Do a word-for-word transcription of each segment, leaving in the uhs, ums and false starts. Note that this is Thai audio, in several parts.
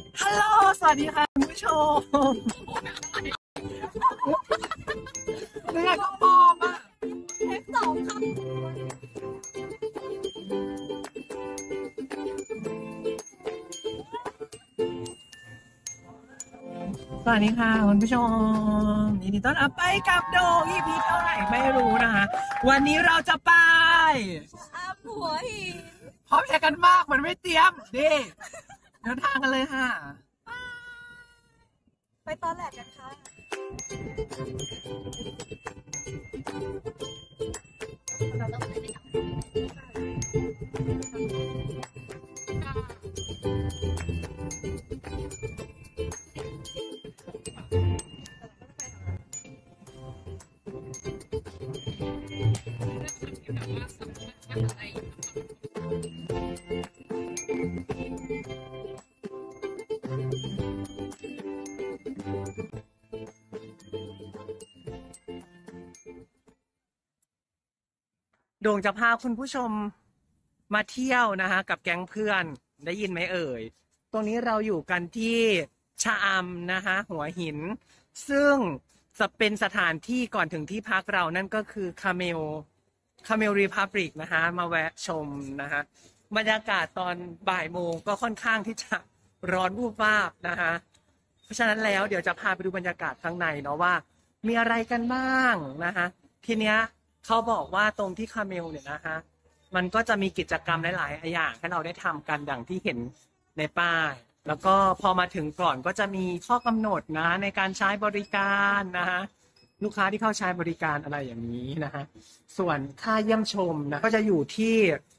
ฮัลโหลสวัสดีค่ะคุณผู้ชมเรื่องก็พอมอ่ะเทปสองค่ะสวัสดีค่ะคุณผู้ชมยินดีต้อนรับไปกับโดง อี พี เท่าไหร่ไม่รู้นะคะวันนี้เราจะไปอาหัวหินพร้อมแชร์กันมากมันไม่เตรียมดิเดินทางกันเลยค่ะไปตอนแรกกันค่ะโด่งจะพาคุณผู้ชมมาเที่ยวนะคะกับแก๊งเพื่อนได้ยินไหมเอ่ยตรงนี้เราอยู่กันที่ชะอำนะคะหัวหินซึ่งจะเป็นสถานที่ก่อนถึงที่พักเรานั่นก็คือคาเมลคาเมลรีพับลิกนะคะมาแวะชมนะคะบรรยากาศตอนบ่ายโมงก็ค่อนข้างที่จะร้อนวูบวาบนะคะเพราะฉะนั้นแล้วเดี๋ยวจะพาไปดูบรรยากาศข้างในเนาะว่ามีอะไรกันบ้างนะคะทีเนี้ยเขาบอกว่าตรงที่คาเมลเนี่ยนะคะมันก็จะมีกิจกรรมหลายๆอย่างให้เราได้ทำกันดังที่เห็นในป้ายแล้วก็พอมาถึงก่อนก็จะมีข้อกำหนดนะในการใช้บริการนะคะลูกค้าที่เข้าใช้บริการอะไรอย่างนี้นะคะส่วนค่าเยี่ยมชมนะก็จะอยู่ที่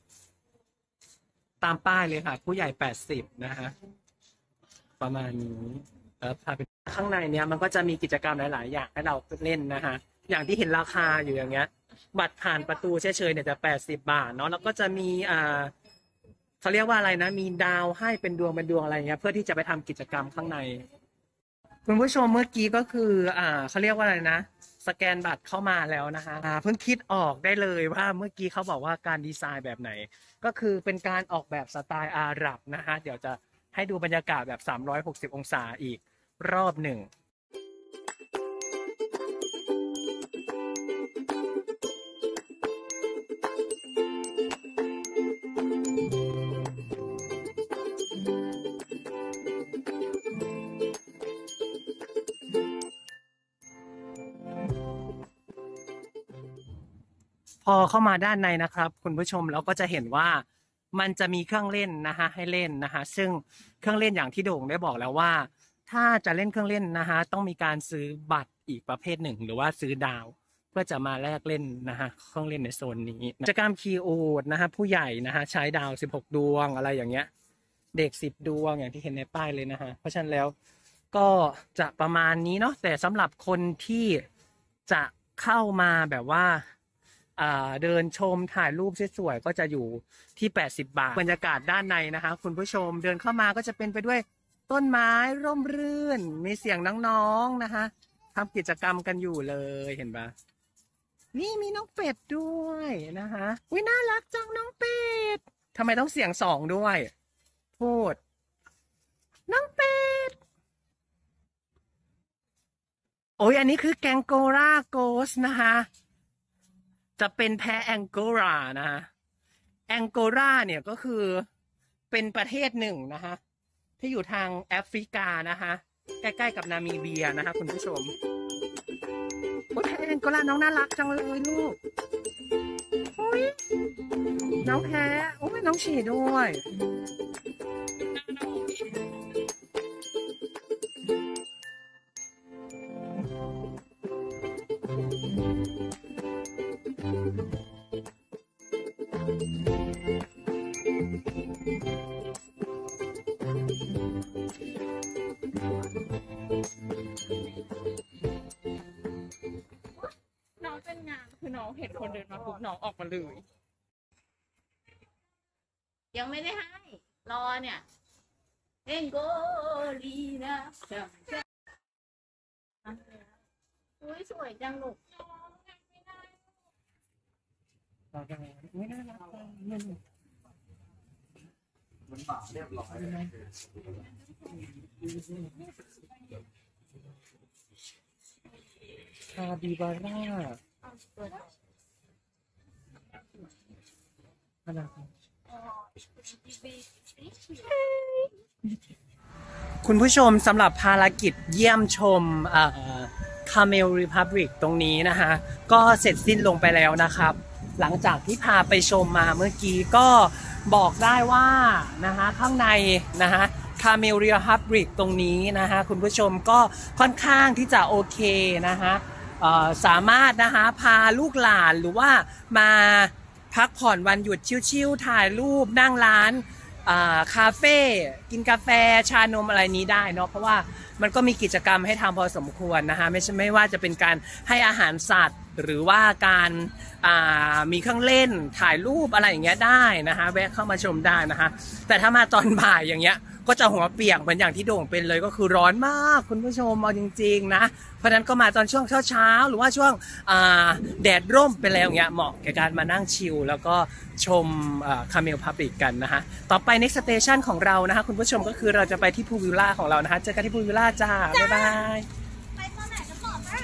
ตามป้ายเลยค่ะผู้ใหญ่แปดสิบนะคะประมาณนี้แล้วพาไปข้างในเนี้ยมันก็จะมีกิจกรรมหลายๆอย่างให้เราเล่นนะคะอย่างที่เห็นราคาอยู่อย่างเงี้ยบัตรผ่านประตูเฉยๆเนี่ยจะแปดสิบบาทเนาะแล้วก็จะมีอ่าเขาเรียกว่าอะไรนะมีดาวให้เป็นดวงเป็นดวงอะไรเงี้ยเพื่อที่จะไปทำกิจกรรมข้างในคุณผู้ชมเมื่อกี้ก็คืออ่าเขาเรียกว่าอะไรนะสแกนบัตรเข้ามาแล้วนะคะอ่าเพิ่งคิดออกได้เลยว่าเมื่อกี้เขาบอกว่าการดีไซน์แบบไหนก็คือเป็นการออกแบบสไตล์อาหรับนะคะเดี๋ยวจะให้ดูบรรยากาศแบบสามร้อยหกสิบองศาอีกรอบหนึ่งพอเข้ามาด้านในนะครับคุณผู้ชมเราก็จะเห็นว่ามันจะมีเครื่องเล่นนะคะให้เล่นนะคะซึ่งเครื่องเล่นอย่างที่โด่งได้บอกแล้วว่าถ้าจะเล่นเครื่องเล่นนะคะต้องมีการซื้อบัตรอีกประเภทหนึ่งหรือว่าซื้อดาวเพื่อจะมาแลกเล่นนะคะเครื่องเล่นในโซนนี้กิจกรรมคีย์โอดนะคะผู้ใหญ่นะคะใช้ดาวสิบหกดวงอะไรอย่างเงี้ยเด็กสิบดวงอย่างที่เห็นในป้ายเลยนะคะเพราะฉะนั้นแล้วก็จะประมาณนี้เนาะแต่สำหรับคนที่จะเข้ามาแบบว่าเดินชมถ่ายรูปสวยๆก็จะอยู่ที่แปดสิบบาทบรรยากาศด้านในนะคะคุณผู้ชมเดินเข้ามาก็จะเป็นไปด้วยต้นไม้ร่มรื่นมีเสียงน้องๆนะคะทำกิจกรรมกันอยู่เลยเห็นปะนี่มีน้องเป็ดด้วยนะคะอุ้ยน่ารักจังน้องเป็ดทำไมต้องเสียงสองด้วยพูดน้องเป็ดโอ้ยอันนี้คือแกงโกราโกสนะคะจะเป็นแพะแองโกรานะฮะแองโกราเนี่ยก็คือเป็นประเทศหนึ่งนะคะที่อยู่ทางแอฟริกานะคะใกล้ๆกับนามิเบียนะคะคุณผู้ชมโอ้ยแพะแองโกราน้องน่ารักจังเลยลูกโอ้ยน้องแพะโอ้ยน้องฉี่ด้วยน้องเป็นงานคือน้องเห็นคนเดินมาปุ๊บน้องออกมาเลยยังไม่ได้ให้รอเนี่ยเอ็งโกลีนะอุ้ยสวยจังลูกไม่น่ารักเลยคาบิบาร่าคุณผู้ชมสำหรับภารกิจเยี่ยมชมคาเมลรีพับลิกตรงนี้นะคะก็เสร็จสิ้นลงไปแล้วนะครับหลังจากที่พาไปชมมาเมื่อกี้ก็บอกได้ว่านะคะข้างในนะคะคาเมลรีพับลิกตรงนี้นะคะคุณผู้ชมก็ค่อนข้างที่จะโอเคนะคะสามารถนะคะพาลูกหลานหรือว่ามาพักผ่อนวันหยุดชิลๆถ่ายรูปนั่งร้านคาเฟ่กินกาแฟชานมอะไรนี้ได้เนาะเพราะว่ามันก็มีกิจกรรมให้ทำพอสมควรนะคะไม่ใช่ไม่ว่าจะเป็นการให้อาหารสัตว์หรือว่าการมีเครื่องเล่นถ่ายรูปอะไรอย่างเงี้ยได้นะคะแวะเข้ามาชมได้นะคะแต่ถ้ามาตอนบ่ายอย่างเงี้ยก็จะหัวเปียกเหมือนอย่างที่โด่งเป็นเลยก็คือร้อนมากคุณผู้ชมเอาจริงๆนะเพราะฉะนั้นก็มาตอนช่วงเช้าๆหรือว่าช่วงแดดร่มไปแล้วอย่างเงี้ยเหมาะกับการมานั่งชิลแล้วก็ชมคาเมลพับลิกกันนะคะต่อไป next station ของเรานะคะคุณผู้ชมก็คือเราจะไปที่พูลวิลล่าของเรานะคะเจอกันที่พูลวิลล่าจ้าบ๊ายบายไปตอนไหนจะบอกนะ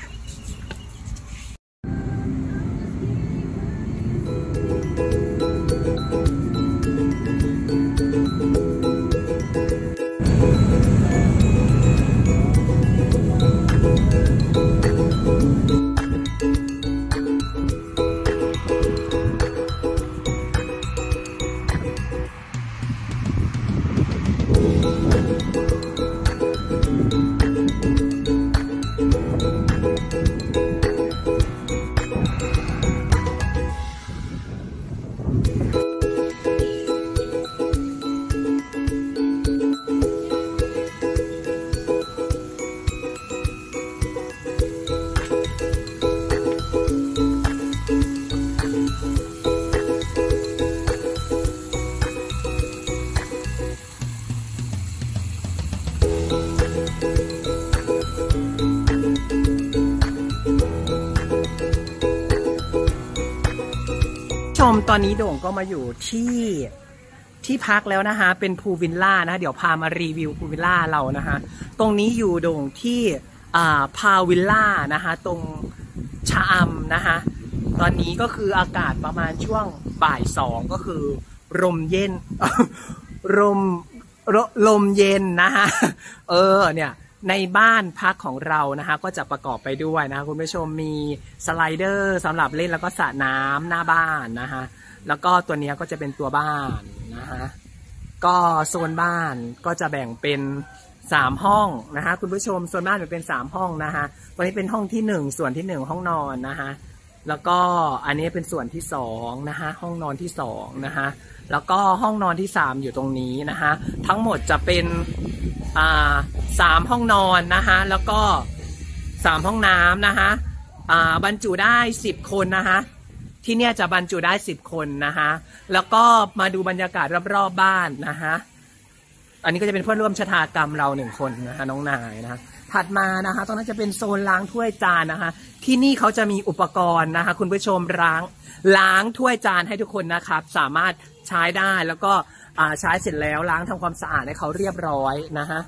ชมตอนนี้โด่งก็มาอยู่ที่ที่พักแล้วนะคะเป็นพูลวิลล่านะเดี๋ยวพามารีวิวพูลวิลล่าเรานะคะตรงนี้อยู่โด่งที่พาวิลล่านะคะตรงชะอำนะคะตอนนี้ก็คืออากาศประมาณช่วงบ่ายสองก็คือลมเย็นลมลมเย็นนะคะเออเนี่ยในบ้านพักของเรานะคะก็จะประกอบไปด้วยนะคะคุณผู้ชมมีสไลเดอร์สำหรับเล่นแล้วก็สระน้ำหน้าบ้านนะคะแล้วก็ตัวนี้ก็จะเป็นตัวบ้านนะคะก็โซนบ้านก็จะแบ่งเป็นสามห้องนะคะคุณผู้ชมโซนบ้านแบ่งเป็นสามห้องนะคะตัวนี้เป็นห้องที่หนึ่งส่วนที่หนึ่งห้องนอนนะคะแล้วก็อันนี้เป็นส่วนที่สองนะคะห้องนอนที่สองนะคะแล้วก็ห้องนอนที่สามอยู่ตรงนี้นะคะทั้งหมดจะเป็นอ่าสามห้องนอนนะคะแล้วก็สามห้องน้ำนะคะอ่าบรรจุได้สิบคนนะคะที่เนี่ยจะบรรจุได้สิบคนนะคะแล้วก็มาดูบรรยากาศรอบๆบ้านนะคะอันนี้ก็จะเป็นเพื่อนร่วมชะตากรรมเราหนึ่งคนนะคะน้องนายนะคะถัดมานะคะตรงนั้นจะเป็นโซนล้างถ้วยจานนะคะที่นี่เขาจะมีอุปกรณ์นะคะคุณผู้ชมล้างล้างถ้วยจานให้ทุกคนนะครับสามารถใช้ได้แล้วก็ใช้เสร็จแล้วล้างทำความสะอาดให้เขาเรียบร้อยนะคะ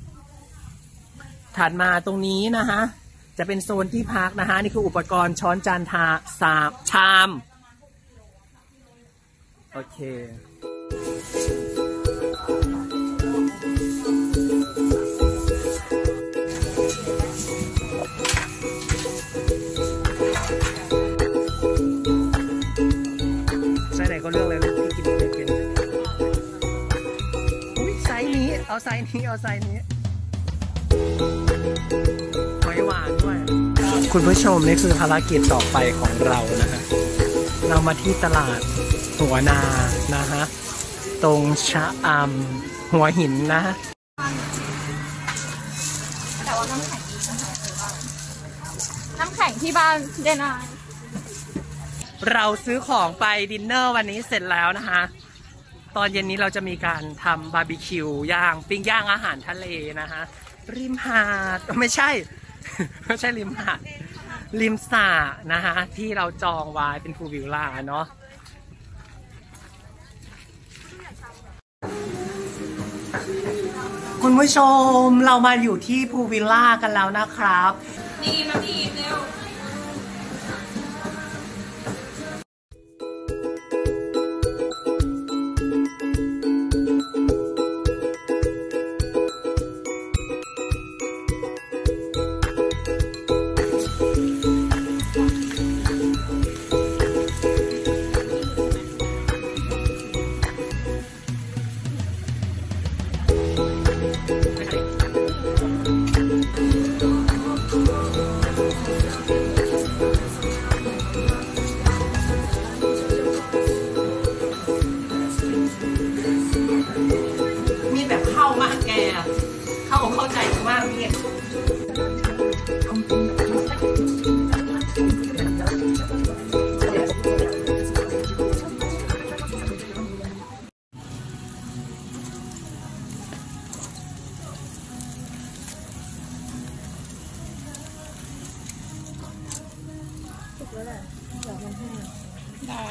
ถัดมาตรงนี้นะคะจะเป็นโซนที่พักนะคะนี่คืออุปกรณ์ช้อนจานทาสาชามโอเคไซส์ไหนก็เลือกเลยลูกที่กินไม่เป็นอุ้ยไซส์นี้เอาไซส์นี้เอาไซส์นี้หอยหวานด้วยคุณผู้ชมนี่คือภารกิจต่อไปของเรานะฮะเรามาที่ตลาดหัวนานะฮะตรงชะอำหัวหินนะแต่ว่าน้ำแข็งน้ำแข็งที่บ้านเดนายเราซื้อของไปดินเนอร์วันนี้เสร็จแล้วนะคะตอนเย็นนี้เราจะมีการทำบาร์บีคิวย่างปิ้งย่างอาหารทะเลนะคะริมหาดไม่ใช่ไม่ใช่ริมหาดริมสระนะคะที่เราจองไว้เป็นพูลวิลล่าเนาะคุณผู้ชมเรามาอยู่ที่พูลวิลล่ากันแล้วนะครับนี่มาดีเร็วเข้าใจมากพี่ถูกแล้วแหละเดี๋ยวมันให้ได้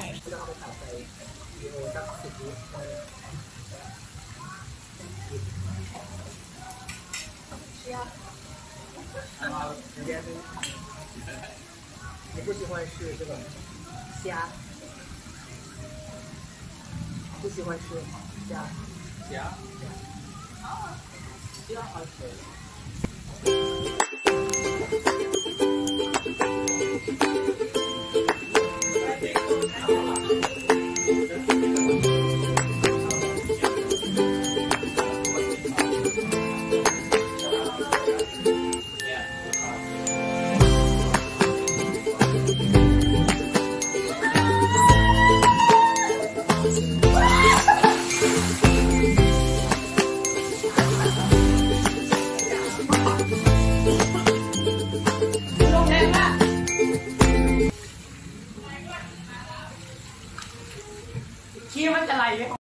你不喜欢是这个虾，不喜欢吃虾，虾，虾好吃。 ขี้มันจะไหล